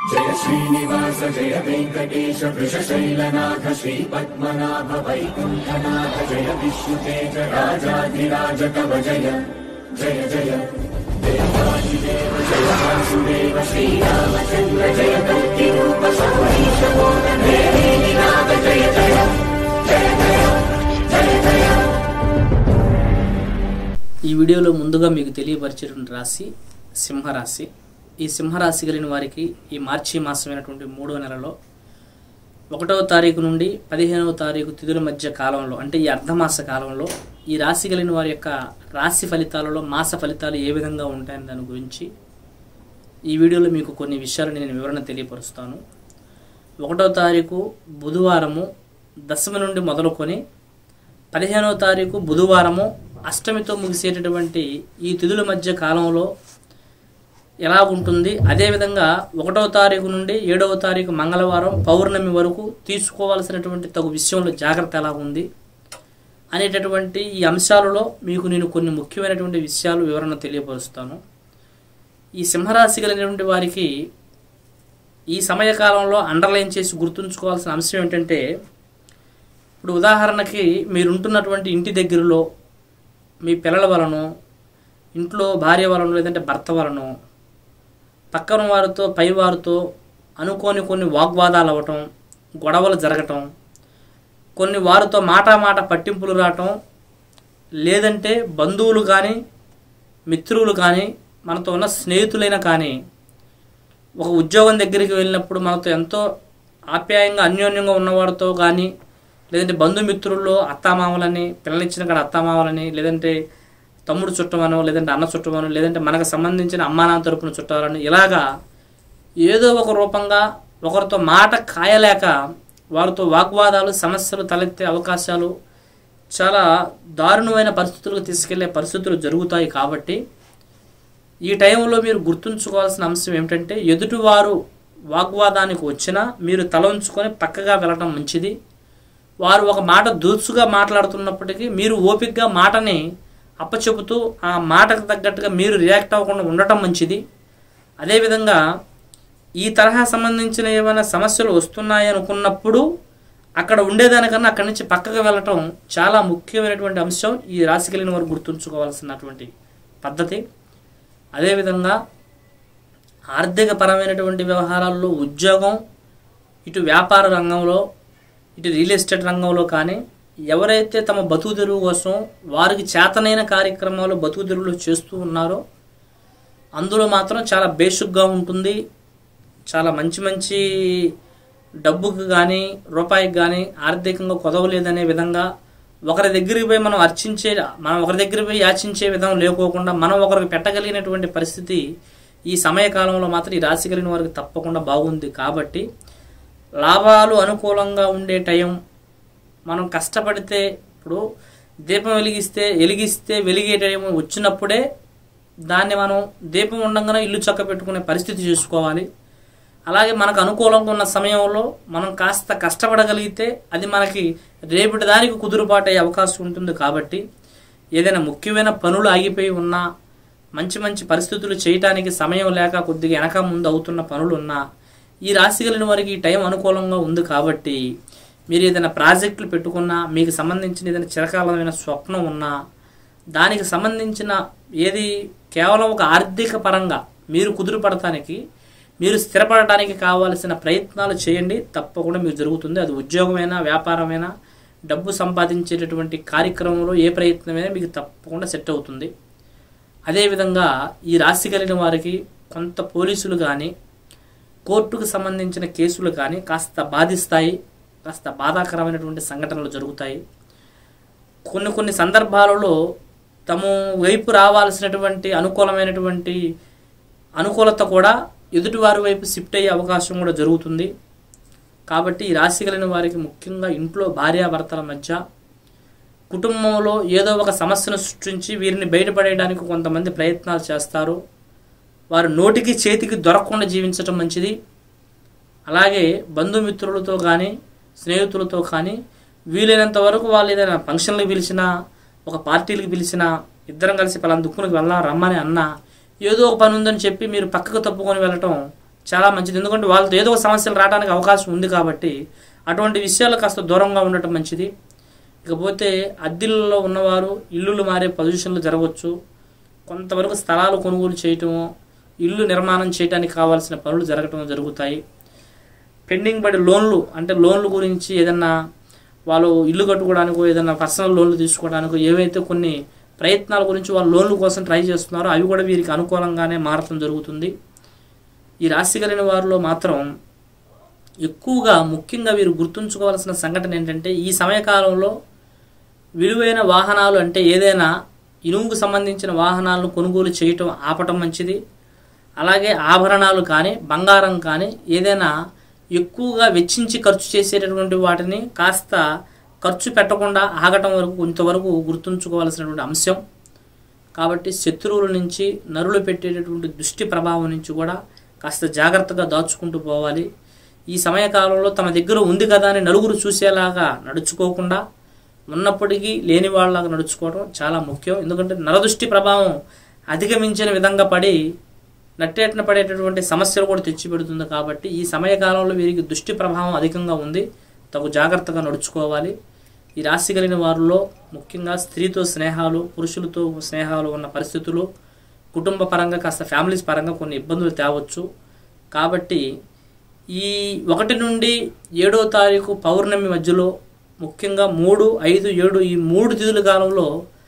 जय श्रीनिवास जय वेंकटेश वृषशैलनाथ श्रीपद्मनाभ वैकुंठनाथ जय विष्णुतेज राजाधिराज तव जय जय जय देवादिदेव जय वासुदेव श्रीरामचंद्र जय कल्किरूप शौरीश मोदन देवीनाथ जय जय जय जय जय जय। ఈ వీడియోలో ముందుగా మీకు తెలియపరిచిన రాశి సింహరాశి। ఈ సింహరాశి కలిగిన వారికి ఈ మార్చి మాసమైనటువంటి 3వ నెలలో 1వ తారీఖు నుండి 15వ తారీఖు తిథుల మధ్య కాలంలో అంటే ఈ అర్ధమాస కాలంలో ఈ రాశి కలిగిన వారి యొక్క రాశి ఫలితాలలో మాస ఫలితాలు ఏ విధంగా ఉంటాయని దాని గురించి ఈ వీడియోలో మీకు కొన్ని విషయాలు నేను వివరణ తెలియపరుస్తాను। 1వ తారీఖు బుధవారము దశమి నుండి మొదలుకొని 15వ తారీఖు బుధవారము అష్టమితో ముగిసేటటువంటి ఈ తిథుల మధ్య కాలంలో ఎలా ఉంటుంది, అదేవిధంగా 1వ తారీఖు నుండి 7వ తారీఖు మంగళవారం పౌర్ణమి వరకు తీసుకోవాల్సినటువంటి తగు విషయంలో జాగ్రత్త ఎలా ఉంది అనేటటువంటి ఈ అంశాలలో మీకు నేను కొన్ని ముఖ్యమైనటువంటి విషయాలు వివరణ తెలియపరుస్తాను। ఈ సింహరాశి కలిగినటువంటి వారికి ఈ సమయకాలంలో అండర్లైన్ చేసి గుర్తుంచుకోవాల్సిన అంశం ఏంటంటే, ఇప్పుడు ఉదాహరణకి మీరుంటున్నటువంటి ఇంటి దగ్గరలో మీ పిల్లల వలనో ఇంట్లో భార్య వలనో లేదంటే భర్త వలనో పక్కన వారితో పై వారితో అనుకోని కొన్ని వాగ్వాదాలు అవ్వటం, గొడవలు జరగటం, కొన్ని వారితో మాట పట్టింపులు రావటం, లేదంటే బంధువులు కానీ మిత్రులు కానీ మనతో ఉన్న స్నేహితులైన కానీ ఒక ఉద్యోగం దగ్గరికి వెళ్ళినప్పుడు మనతో ఎంతో ఆప్యాయంగా అన్యోన్యంగా ఉన్నవాడితో కానీ లేదంటే బంధుమిత్రుల్లో అత్తామామలని పిల్లనిచ్చిన కాడ అత్తామామలని లేదంటే తమ్ముడు చుట్టమనో లేదంటే అన్న చుట్టమనో లేదంటే మనకు సంబంధించిన అమ్మానాన్న తరపున చుట్టాలని ఇలాగా ఏదో ఒక రూపంగా ఒకరితో మాట కాయలేక వారితో వాగ్వాదాలు సమస్యలు తలెత్తే అవకాశాలు చాలా దారుణమైన పరిస్థితులకు తీసుకెళ్లే పరిస్థితులు జరుగుతాయి। కాబట్టి ఈ టైంలో మీరు గుర్తుంచుకోవాల్సిన అంశం ఏమిటంటే, ఎదుటివారు వాగ్వాదానికి వచ్చినా మీరు తల ఉంచుకొని పక్కగా వెళ్ళటం మంచిది। వారు ఒక మాట దూసుగా మాట్లాడుతున్నప్పటికీ మీరు ఓపికగా మాటని అప్పచెబుతూ ఆ మాటకు తగ్గట్టుగా మీరు రియాక్ట్ అవ్వకుండా ఉండటం మంచిది। అదేవిధంగా ఈ తరహా సంబంధించిన ఏమైనా సమస్యలు వస్తున్నాయి అనుకున్నప్పుడు అక్కడ ఉండేదానికన్నా అక్కడి నుంచి పక్కకు వెళ్ళటం చాలా ముఖ్యమైనటువంటి అంశం, ఈ రాశి కలిగిన వారు గుర్తుంచుకోవాల్సినటువంటి పద్ధతి। అదేవిధంగా ఆర్థిక పరమైనటువంటి వ్యవహారాల్లో ఉద్యోగం, ఇటు వ్యాపార రంగంలో ఇటు రియల్ ఎస్టేట్ రంగంలో కానీ ఎవరైతే తమ బతుకు తెరువు కోసం వారికి చేతనైన కార్యక్రమాలు బతుకు తెరువులు చేస్తూ ఉన్నారో అందులో మాత్రం చాలా బేసిక్గా ఉంటుంది। చాలా మంచి డబ్బుకి కానీ రూపాయికి కానీ ఆర్థికంగా కొదవలేదనే విధంగా ఒకరి దగ్గరికి పోయి మనం ఒకరి దగ్గరికి పోయి యాచించే విధం లేకోకుండా మనం ఒకరికి పెట్టగలిగినటువంటి పరిస్థితి ఈ సమయకాలంలో మాత్రం ఈ రాశి కలిగిన వారికి తప్పకుండా బాగుంది। కాబట్టి లాభాలు అనుకూలంగా ఉండే టైం, మనం కష్టపడితే ఇప్పుడు దీపం వెలిగిస్తే వెలిగే టైం వచ్చినప్పుడే దాన్ని మనం దీపం ఉండగానే ఇల్లు చక్క పెట్టుకునే పరిస్థితి చూసుకోవాలి। అలాగే మనకు అనుకూలంగా ఉన్న సమయంలో మనం కాస్త కష్టపడగలిగితే అది మనకి రేపటి దానికి కుదురుబాటు అయ్యే అవకాశం ఉంటుంది। కాబట్టి ఏదైనా ముఖ్యమైన పనులు ఆగిపోయి ఉన్నా, మంచి పరిస్థితులు చేయటానికి సమయం లేక కొద్దిగా వెనక ముందు అవుతున్న పనులు ఉన్నా ఈ రాశి కలిగిన వారికి ఈ టైం అనుకూలంగా ఉంది। కాబట్టి మీరు ఏదైనా ప్రాజెక్టులు పెట్టుకున్నా, మీకు సంబంధించిన ఏదైనా చిరకాలమైన స్వప్నం ఉన్నా, దానికి సంబంధించిన ఏది కేవలం ఒక ఆర్థిక పరంగా మీరు కుదురుపడటానికి మీరు స్థిరపడటానికి కావాల్సిన ప్రయత్నాలు చేయండి, తప్పకుండా మీకు జరుగుతుంది। అది ఉద్యోగమైనా వ్యాపారమైనా డబ్బు సంపాదించేటటువంటి కార్యక్రమంలో ఏ ప్రయత్నమైనా మీకు తప్పకుండా సెట్ అవుతుంది। అదేవిధంగా ఈ రాశి కలిగిన వారికి కొంత పోలీసులు కానీ కోర్టుకు సంబంధించిన కేసులు కానీ కాస్త బాధిస్తాయి, కాస్త బాధాకరమైనటువంటి సంఘటనలు జరుగుతాయి। కొన్ని సందర్భాలలో తమ వైపు రావాల్సినటువంటి అనుకూలత కూడా ఎదుటివారి వైపు షిఫ్ట్ అయ్యే అవకాశం కూడా జరుగుతుంది। కాబట్టి ఈ రాశి కలిగిన వారికి ముఖ్యంగా ఇంట్లో భార్యాభర్తల మధ్య కుటుంబంలో ఏదో ఒక సమస్యను సృష్టించి వీరిని బయటపడేయడానికి కొంతమంది ప్రయత్నాలు చేస్తారు। వారు నోటికి చేతికి దొరకకుండా జీవించటం మంచిది। అలాగే బంధుమిత్రులతో కానీ స్నేహితులతో కానీ వీలైనంత వరకు వాళ్ళు ఏదైనా ఫంక్షన్లకు పిలిచినా, ఒక పార్టీలకు పిలిచినా, ఇద్దరం కలిసి పలానా దుక్కునికి వెళ్ళా రమ్మని అన్నా ఏదో ఒక పని ఉందని చెప్పి మీరు పక్కకు తప్పుకొని వెళ్ళటం చాలా మంచిది. ఎందుకంటే వాళ్ళతో ఏదో ఒక సమస్యలు రావడానికి అవకాశం ఉంది కాబట్టి అటువంటి విషయాలు కాస్త దూరంగా ఉండటం మంచిది. ఇకపోతే అద్దెల్లో ఉన్నవారు ఇల్లులు మారే పొజిషన్లు జరగవచ్చు. కొంతవరకు స్థలాలు కొనుగోలు చేయటము, ఇల్లు నిర్మాణం చేయడానికి కావాల్సిన పనులు జరుగుతాయి. పెండింగ్ పడి లోన్లు, అంటే లోన్లు గురించి ఏదన్నా వాళ్ళు ఇల్లు కట్టుకోవడానికో ఏదైనా పర్సనల్ లోన్లు తీసుకోవడానికో ఏవైతే కొన్ని ప్రయత్నాల గురించి వాళ్ళు లోన్ల కోసం ట్రై చేస్తున్నారో అవి కూడా వీరికి అనుకూలంగానే మారటం జరుగుతుంది. ఈ రాశి కలిగిన వారిలో మాత్రం ఎక్కువగా ముఖ్యంగా వీరు గుర్తుంచుకోవాల్సిన సంఘటన ఏంటంటే, ఈ సమయకాలంలో విలువైన వాహనాలు అంటే ఏదైనా ఇనుముకు సంబంధించిన వాహనాలను కొనుగోలు చేయటం ఆపటం మంచిది. అలాగే ఆభరణాలు కానీ బంగారం కానీ ఏదైనా ఎక్కువగా వెచ్చించి ఖర్చు చేసేటటువంటి వాటిని కాస్త ఖర్చు పెట్టకుండా ఆగటం వరకు కొంతవరకు గుర్తుంచుకోవాల్సినటువంటి అంశం. కాబట్టి శత్రువుల నుంచి, నరులు పెట్టేటటువంటి దృష్టి ప్రభావం నుంచి కూడా కాస్త జాగ్రత్తగా దాచుకుంటూ పోవాలి. ఈ సమయకాలంలో తమ దగ్గర ఉంది కదా అని నలుగురు చూసేలాగా నడుచుకోకుండా ఉన్నప్పటికీ లేని వాళ్ళలాగా నడుచుకోవడం చాలా ముఖ్యం. ఎందుకంటే నరదృష్టి ప్రభావం అధిగమించిన విధంగా పడి నట్టేటన పడేటటువంటి సమస్యలు కూడా తెచ్చిపెడుతుంది. కాబట్టి ఈ సమయకాలంలో వీరికి దృష్టి ప్రభావం అధికంగా ఉంది, తగు జాగ్రత్తగా నడుచుకోవాలి. ఈ రాశి కలిగిన వారిలో ముఖ్యంగా స్త్రీతో స్నేహాలు, పురుషులతో స్నేహాలు ఉన్న పరిస్థితులు, కుటుంబ పరంగా కాస్త ఫ్యామిలీస్ పరంగా కొన్ని ఇబ్బందులు తేవచ్చు. కాబట్టి ఈ 1 నుండి 7వ తారీఖు పౌర్ణమి మధ్యలో ముఖ్యంగా 3, 5, 7 ఈ 3 తిథుల కాలంలో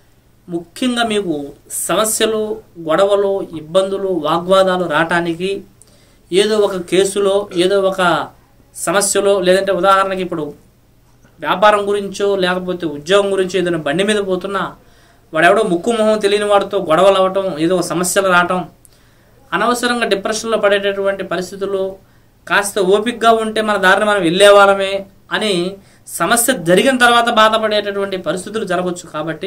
ముఖ్యంగా మీకు సమస్యలు, గొడవలు, ఇబ్బందులు, వాగ్వాదాలు రావటానికి ఏదో ఒక కేసులో, ఏదో ఒక సమస్యలో, లేదంటే ఉదాహరణకి ఇప్పుడు వ్యాపారం గురించో లేకపోతే ఉద్యోగం గురించో ఏదైనా బండి మీద పోతున్నా వాడెవడో ముక్కు మొహం తెలియని వాడితో గొడవలు అవ్వటం, ఏదో సమస్యలు రావటం, అనవసరంగా డిప్రెషన్లో పడేటటువంటి పరిస్థితులు, కాస్త ఓపికగా ఉంటే మన దారిని మనం వెళ్ళేవాళ్ళమే అని సమస్య జరిగిన తర్వాత బాధపడేటటువంటి పరిస్థితులు జరగవచ్చు. కాబట్టి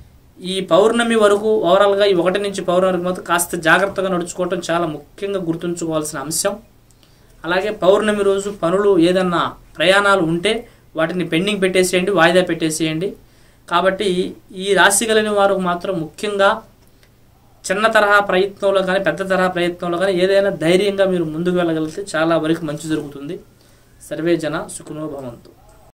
ఈ పౌర్ణమి వరకు ఓవరాల్గా ఈ 1 నుంచి పౌర్ణమి వరకు మాత్రం కాస్త జాగ్రత్తగా నడుచుకోవటం చాలా ముఖ్యంగా గుర్తుంచుకోవాల్సిన అంశం. అలాగే పౌర్ణమి రోజు పనులు ఏదన్నా ప్రయాణాలు ఉంటే వాటిని పెండింగ్ పెట్టేసేయండి, వాయిదా పెట్టేసేయండి. కాబట్టి ఈ రాశి కలిగిన వారు మాత్రం ముఖ్యంగా చిన్న తరహా ప్రయత్నంలో కానీ పెద్ద తరహా ప్రయత్నంలో కానీ ఏదైనా ధైర్యంగా మీరు ముందుకు వెళ్ళగలిగితే చాలా వరకు మంచి జరుగుతుంది. సర్వే జన సుఖినో భవంతు.